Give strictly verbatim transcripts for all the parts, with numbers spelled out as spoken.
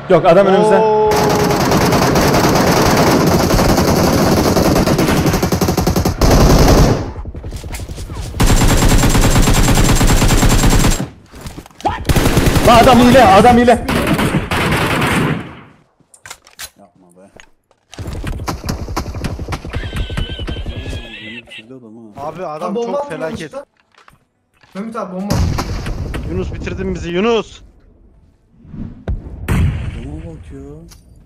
Yok adam önümüzde. Oo. Lan adam hile, adam hile. Yapma be. Abi adam bomba çok atıyor felaket. usta. Mehmet abi bomba. Yunus bitirdin bizi Yunus. Adama bak ya.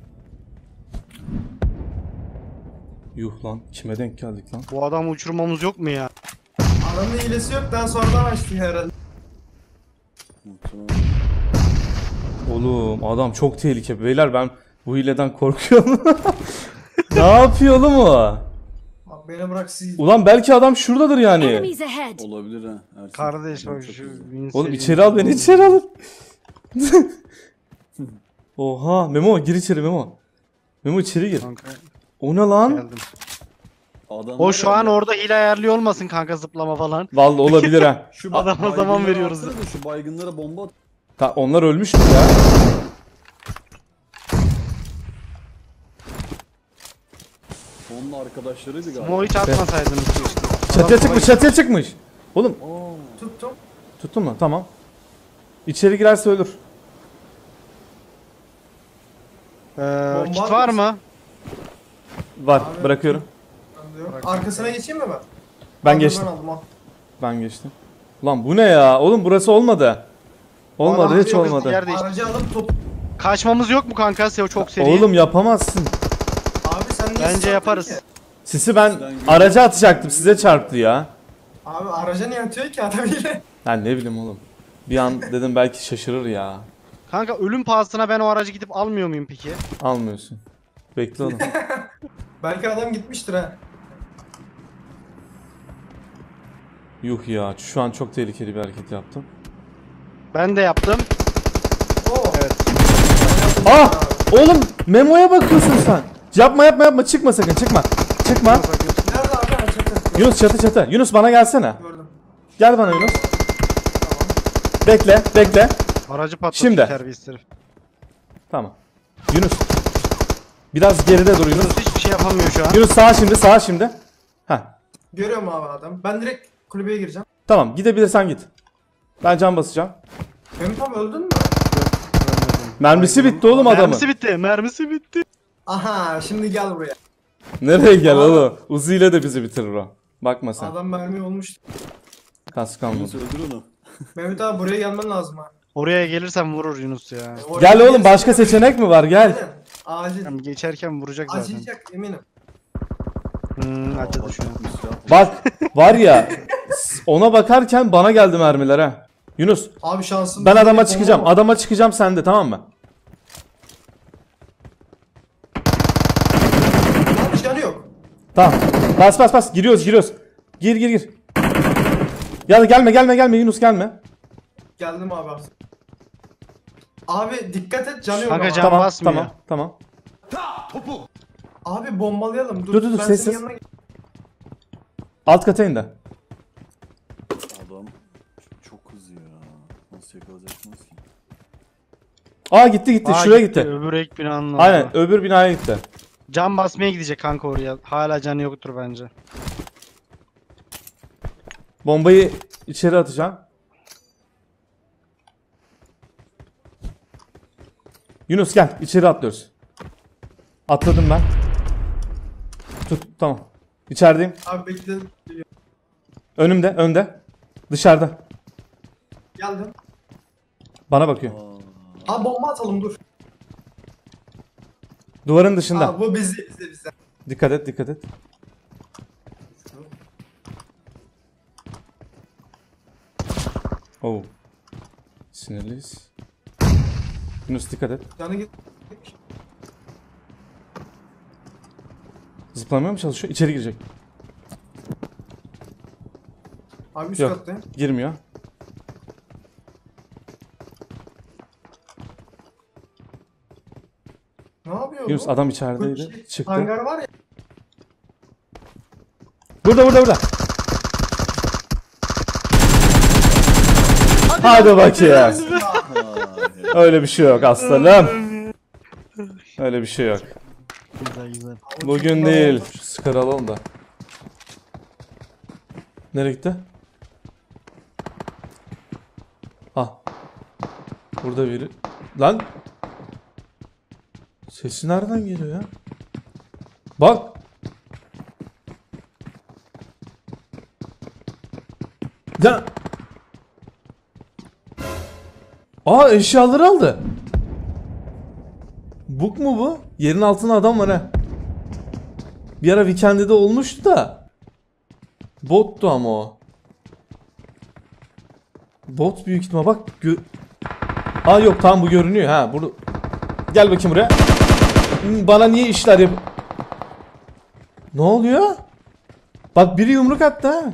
Yuh lan, kime denk geldik lan? Bu adamı uçurmamız yok mu ya? Adamın hilesi yok, daha sonradan açtı herhalde. Oğlum adam çok tehlikeli. Beyler ben bu hileden korkuyorum. Ne yapıyor oğlum o? Abi beni bırak siz. Ulan belki adam şuradadır yani. Enemies ahead. Olabilir ha. Ersin. Kardeş bak Çok şu hızlı. Oğlum içeri al beni, içeri alın. Oha Memo gir içeri Memo. Memo içeri gir. Kanka O ne lan? geldim. Adam O şu an orada hile ayarlıyor olmasın kanka, zıplama falan. Vallahi olabilir ha. şu Adama baygınlara zaman veriyoruz. atsana da Şu baygınlara bomba at. Ta, onlar ölmüştür ya. Onun arkadaşlarıydı galiba. Mo hiç atmasaydınız keşke. Çatıya çıkmış, çatıya çıkmış. Oğlum Aa, Tuttum. tuttun mu? Tamam. İçeri girerse ölür. Ee, kit var mı? Var, Abi- bırakıyorum. Bende yok. Arkasına geçeyim mi ben? Ben Aldım, geçtim. Ben aldım al. Ben geçtim. Ulan bu ne ya? Oğlum burası olmadı. Olmadı, Adam hiç yok, olmadı. Yer değişti. Aracı alıp top. Kaçmamız yok mu kanka? Seo çok seri. Oğlum yapamazsın. Abi sen niye Bence sattın yaparız. ki? Sisi ben araca atacaktım, size çarptı ya. Abi araca niye atıyor ki adam ile? Ben ne bileyim oğlum. Bir an dedim belki şaşırır ya. Kanka ölüm pahasına ben o aracı gidip almıyor muyum peki? Almıyorsun. Bekle oğlum. Belki adam gitmiştir ha. Yuh ya, şu an çok tehlikeli bir hareket yaptım. Ben de yaptım. Oo. Evet. Ah! Oğlum Memo'ya bakıyorsun sen. Yapma yapma yapma, çıkma sakın, çıkma. Çıkma. Nerede abi? Ha, çatı. Yunus çatı çatı. Yunus bana gelsene. Gördüm. Gel bana Yunus. Bekle, bekle. Aracı patlattı Şimdi. terbiyesiz herif. Tamam. Yunus. Biraz geride dur Yunus. Yunus hiçbir şey yapamıyor şu an. Yunus sağa şimdi, sağa şimdi. Heh. Görüyorum abi adam. Ben direkt kulübeye gireceğim. Tamam, gidebilirsen git. Ben can basacağım. Mehmet abi öldün mü? Mermisi bitti oğlum adamın. Mermisi bitti, mermisi bitti. Aha şimdi gel buraya. Nereye gel oğlum? Uzi ile de bizi bitirir o. Bakma sen. Adam mermi olmuştu. Kas Yunus kalmadı. öldür onu. Mehmet abi buraya gelmen lazım ha. Oraya gelirsem vurur Yunus ya. Oraya Gel oğlum, gelirsen- başka seçenek mi var? Gel. Aynen. Acil. Hem geçerken vuracak zaten. Acıyacak eminim. Hmm, acıdı şu an. Bak var ya, ona bakarken bana geldi mermiler ha. Yunus Abi şansım. ben adama çıkacağım. Adama çıkacağım, sen de, tamam mı? Abi canı yok. Tamam. Bas bas bas. Giriyoruz giriyoruz. Gir gir gir. Ya gelme gelme gelme Yunus, gelme. Geldim abi artık. Abi dikkat et canı yok Kanka ama. can- Tamam basmıyor. tamam tamam. Abi bombalayalım. Dur Dur, dur, dur, ben sessiz. senin yanına- Alt kata in de. Adam çok hızlı ya. Nasıl yakalayacaksınız ki? Aa gitti gitti, Aa, şuraya gitti. Öbür ek binanın Aynen, orada. öbür binaya gitti. Can basmaya gidecek kanka oraya. Hala canı yoktur bence. Bombayı içeri atacağım. Yunus gel, içeri atlıyoruz. Atladım ben. Tut, tamam. İçerideyim. Abi bekle. Önümde, önde. Dışarıda. Geldim. Bana bakıyor. Abi bomba atalım dur. Duvarın dışında. Abi bu bizde bizde bizde. Dikkat et, dikkat et. Oh. Sinirliyiz. Yunus dikkat et. Canı git. Zıplamaya mı çalışıyor? İçeri girecek. Abi üst Yok. kattayım. Girmiyor. Ne yapıyor Yunus bu? adam Bu içerideydi. şey, Çıktı. Hangar var ya. Burada burada burada. Hadi bakayım. Ya, Ha, Öyle bir şey yok aslanım. Öyle bir şey yok. Güzel güzel. Bugün değil. Şu skar alalım da. Nereye gitti? Ah. Burada biri. Lan. Sesi nereden geliyor ya? Bak. Ya. Aa, eşyaları aldı. Buk mu bu? Yerin altında adam var ha. Bir ara Weekend'de de olmuştu da. Bottu ama o. Bot büyük ihtimal, bak. Gö Aa yok, tam bu görünüyor ha. Burada. Gel bakayım buraya. Bana niye işler yap... Ne oluyor? Bak, biri yumruk attı ha.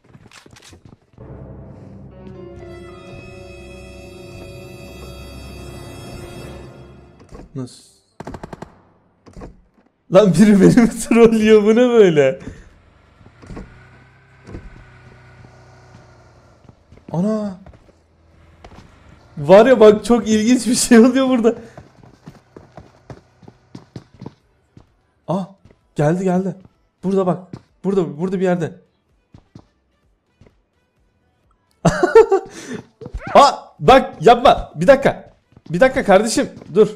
Nasıl? Lan biri beni trollüyor, bu ne böyle? Ana. Var ya bak, çok ilginç bir şey oluyor burada. Ah, geldi geldi. Burada bak. Burada burada bir yerde. Ah, bak yapma. Bir dakika. Bir dakika kardeşim. Dur.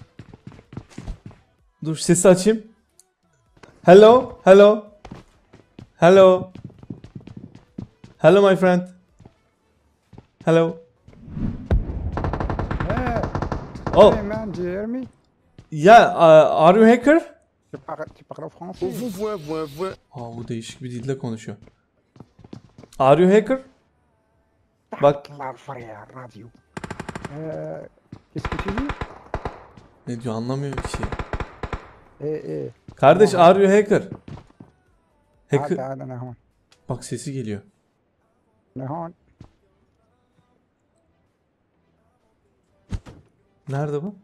Dur, sesi açayım. Hello, hello. Hello. Hello my friend. Hello. Hey, Oh, hey man, do you hear me? yeah, uh, are you hacker? Tu parles, tu parles français? Aa, bu değişik bir dilde konuşuyor. Are you hacker? Bak, Claro, frère, radio. Euh, qu'est-ce que tu dis? ne diyor anlamıyor ki şey. Eh, eh. Kardeş, are you hacker? Hacker. Hatta ana nahon. Bak, sesi geliyor. Nahon. Nerede bu?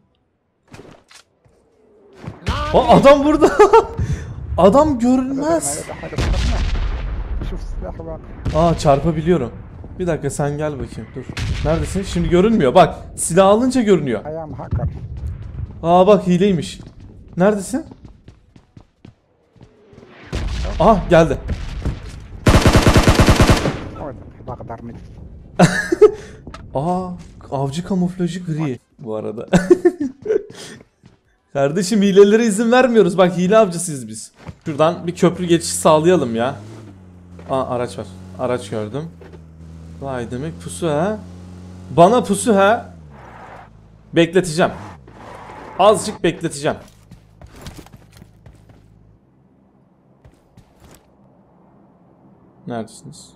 Aa, adam burada. Adam görünmez. شوف السلاح باقي. Aa, çarpabiliyorum. Bir dakika, sen gel bakayım, dur. Neredesin? Şimdi görünmüyor. Bak, silah alınca görünüyor. I am hacker. Aa bak, hileymiş. Neredesin? Ah, geldi. بقدر نت. Aa, avcı kamuflajı gri bu arada. Kardeşim, hilelere izin vermiyoruz. Bak, hile avcısıyız biz. Şuradan bir köprü geçişi sağlayalım ya. Aa, araç var. Araç gördüm. Vay, demek pusu ha. Bana pusu ha. Bekleteceğim. Azıcık bekleteceğim. Neredesiniz?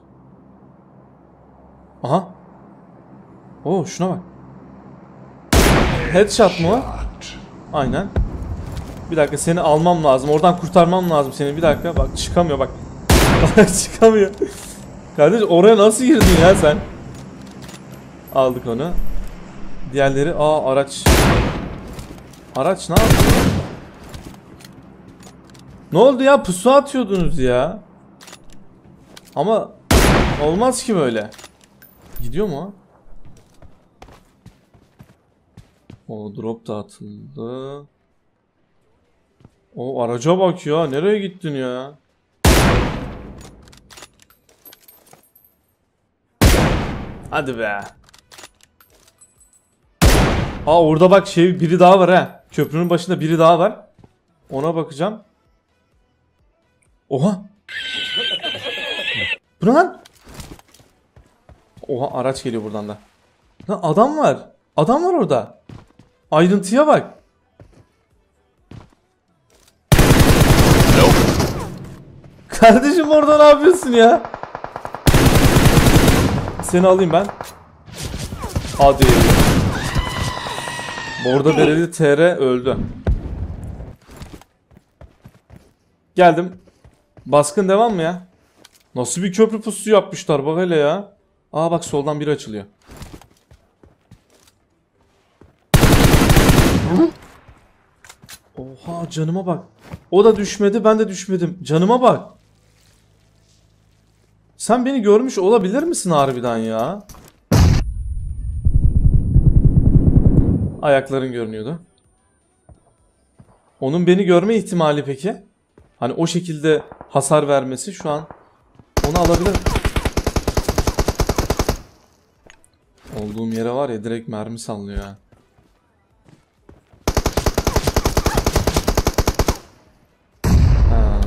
Aha. Oo, şuna bak. Headshot mu? Aynen. Bir dakika, seni almam lazım. Oradan kurtarmam lazım seni. Bir dakika, bak çıkamıyor bak. Çıkamıyor. Kardeş, oraya nasıl girdin ya sen? Aldık onu. Diğerleri, aa araç. Araç ne yapıyor? Ne oldu ya? Pusu atıyordunuz ya. Ama olmaz ki böyle. Gidiyor mu? O drop da atıldı. O araca bak ya. Nereye gittin ya? Hadi be. Aa, orada bak, şey, biri daha var ha. Köprünün başında biri daha var. Ona bakacağım. Oha. Bu ne lan? Oha, araç geliyor buradan da. Lan adam var. Adam var orada. Ayrıntıya bak. Kardeşim, orada ne yapıyorsun ya? Seni alayım ben. Hadi. Bordo bereli T R öldü. Geldim. Baskın devam mı ya? Nasıl bir köprü pusu yapmışlar bak hele ya. Aa bak, soldan biri açılıyor. Oha, canıma bak. O da düşmedi, ben de düşmedim. Canıma bak. Sen beni görmüş olabilir misin harbiden ya? Ayakların görünüyordu. Onun beni görme ihtimali peki? Hani o şekilde hasar vermesi şu an onu alabilir. Olduğum yere var ya direkt mermi sallıyor ya. Ha.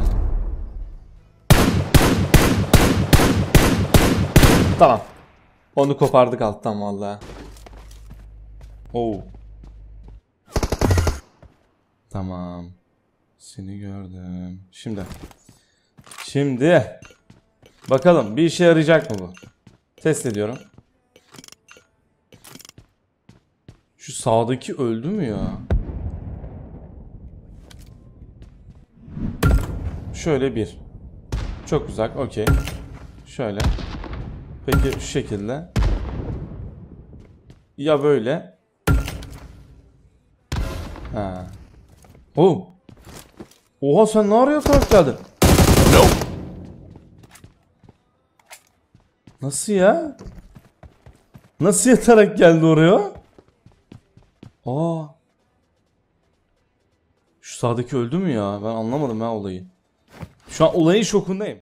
Tamam. Onu kopardık alttan vallahi. Oo. Tamam. Seni gördüm. Şimdi. Şimdi. Bakalım bir işe yarayacak mı bu? Test ediyorum. Şu sağdaki öldü mü ya? Şöyle bir. Çok uzak. Okey. Şöyle. Peki şu şekilde. Ya böyle. Ha. Oh. Oha sen ne arıyor taraf geldin? Nasıl ya? Nasıl yatarak geldi oraya? Aa. Şu sağdaki öldü mü ya? Ben anlamadım ha olayı. Şu an olayın şokundayım.